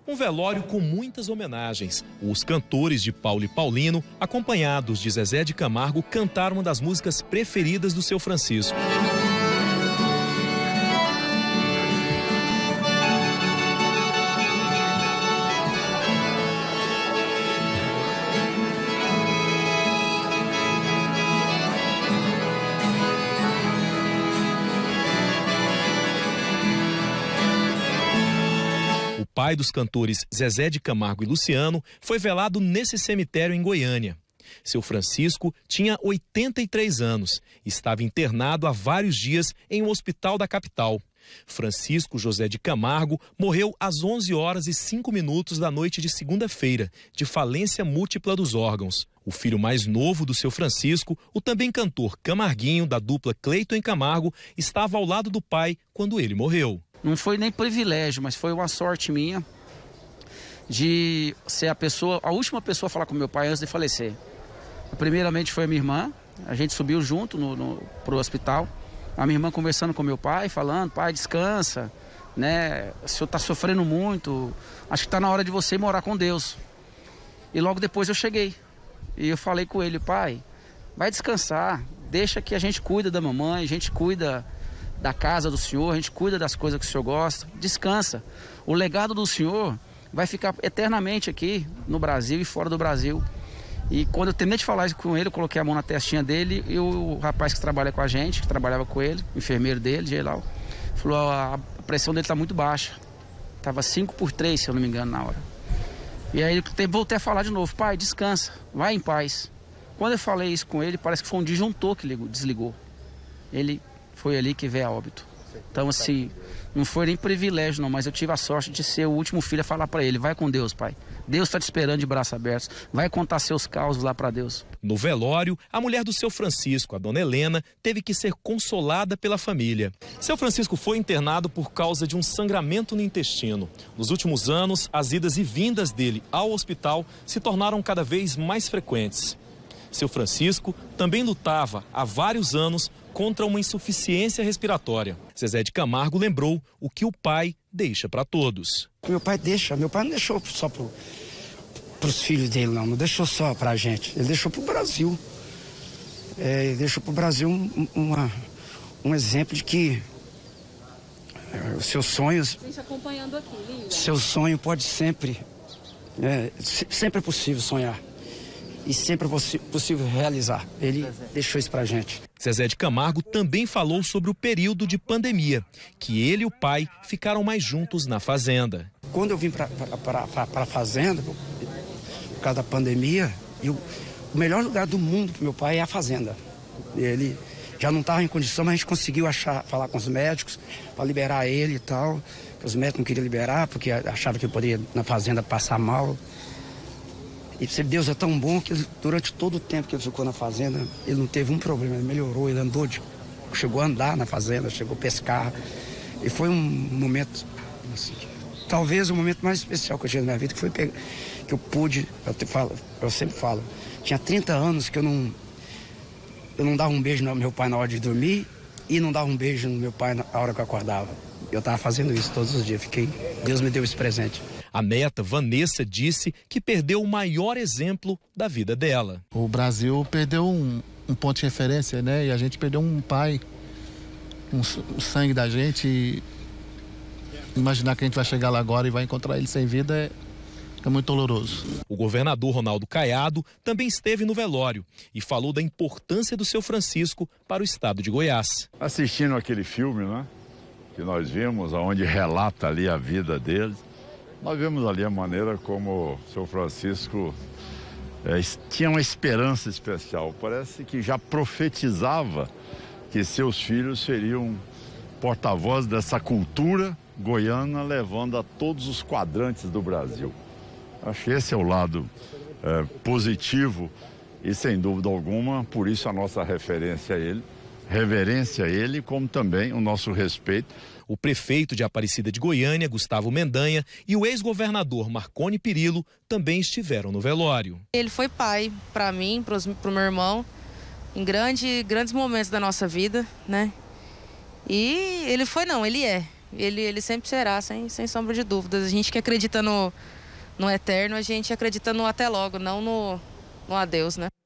Um velório com muitas homenagens. Os cantores de Paulo e Paulino, acompanhados de Zezé de Camargo, cantaram uma das músicas preferidas do seu Francisco. O pai dos cantores Zezé de Camargo e Luciano foi velado nesse cemitério em Goiânia. Seu Francisco tinha 83 anos e estava internado há vários dias em um hospital da capital. Francisco José de Camargo morreu às 11h05 da noite de segunda-feira, de falência múltipla dos órgãos. O filho mais novo do seu Francisco, o também cantor Camarguinho, da dupla Cleiton e Camargo, estava ao lado do pai quando ele morreu. Não foi nem privilégio, mas foi uma sorte minha de ser a última pessoa a falar com meu pai antes de falecer. Primeiramente foi a minha irmã, a gente subiu junto pro hospital. A minha irmã conversando com meu pai, falando: pai, descansa, né? O senhor está sofrendo muito, acho que está na hora de você morar com Deus. E logo depois eu cheguei e eu falei com ele: pai, vai descansar, deixa que a gente cuida da mamãe, a gente cuida da casa do senhor, a gente cuida das coisas que o senhor gosta, descansa. O legado do senhor vai ficar eternamente aqui no Brasil e fora do Brasil. E quando eu terminei de falar isso com ele, eu coloquei a mão na testinha dele e o rapaz que trabalha com a gente, que trabalhava com ele, o enfermeiro dele, geral, falou: a pressão dele está muito baixa. Estava 5/3, se eu não me engano, na hora. E aí eu voltei a falar de novo: pai, descansa, vai em paz. Quando eu falei isso com ele, parece que foi um disjuntor que desligou. Ele foi ali que veio a óbito. Então, assim, não foi nem privilégio não, mas eu tive a sorte de ser o último filho a falar para ele: vai com Deus, pai. Deus está te esperando de braços abertos. Vai contar seus causos lá para Deus. No velório, a mulher do seu Francisco, a dona Helena, teve que ser consolada pela família. Seu Francisco foi internado por causa de um sangramento no intestino. Nos últimos anos, as idas e vindas dele ao hospital se tornaram cada vez mais frequentes. Seu Francisco também lutava há vários anos contra uma insuficiência respiratória. Zezé de Camargo lembrou o que o pai deixa para todos. Meu pai não deixou só para os filhos dele, não deixou só para a gente, ele deixou para o Brasil. Ele deixou para o Brasil um exemplo de que os seus sonhos, acompanhando aqui, seu sonho pode sempre é possível sonhar. E sempre é possível realizar. Ele deixou isso pra gente. Zezé de Camargo também falou sobre o período de pandemia, que ele e o pai ficaram mais juntos na fazenda. Quando eu vim para a fazenda, por causa da pandemia, o melhor lugar do mundo para meu pai é a fazenda. Ele já não estava em condição, mas a gente conseguiu falar com os médicos para liberar ele e tal. Os médicos não queriam liberar porque achavam que ele poderia na fazenda passar mal. E Deus é tão bom que durante todo o tempo que ele ficou na fazenda, ele não teve um problema, ele melhorou, ele chegou a andar na fazenda, chegou a pescar. E foi um momento, assim, talvez o momento mais especial que eu tive na minha vida, que foi que eu pude, eu sempre falo, tinha 30 anos que eu não dava um beijo no meu pai na hora de dormir e não dava um beijo no meu pai na hora que eu acordava. Eu estava fazendo isso todos os dias, Deus me deu esse presente. A neta, Vanessa, disse que perdeu o maior exemplo da vida dela. O Brasil perdeu um ponto de referência, né? E a gente perdeu um pai, o sangue da gente. E imaginar que a gente vai chegar lá agora e vai encontrar ele sem vida é muito doloroso. O governador Ronaldo Caiado também esteve no velório e falou da importância do seu Francisco para o estado de Goiás. Assistindo aquele filme, né, que nós vimos, onde relata ali a vida dele, nós vemos ali a maneira como o seu Francisco tinha uma esperança especial. Parece que já profetizava que seus filhos seriam porta-voz dessa cultura goiana, levando a todos os quadrantes do Brasil. Acho que esse é o lado positivo e, sem dúvida alguma, por isso a nossa referência reverência a ele, como também o nosso respeito. O prefeito de Aparecida de Goiânia, Gustavo Mendanha, e o ex-governador Marconi Perillo também estiveram no velório. Ele foi pai para mim, para o meu irmão, em grandes momentos da nossa vida, né? E ele Ele sempre será, sem sombra de dúvidas. A gente que acredita no eterno, a gente acredita no até logo, não no adeus, né?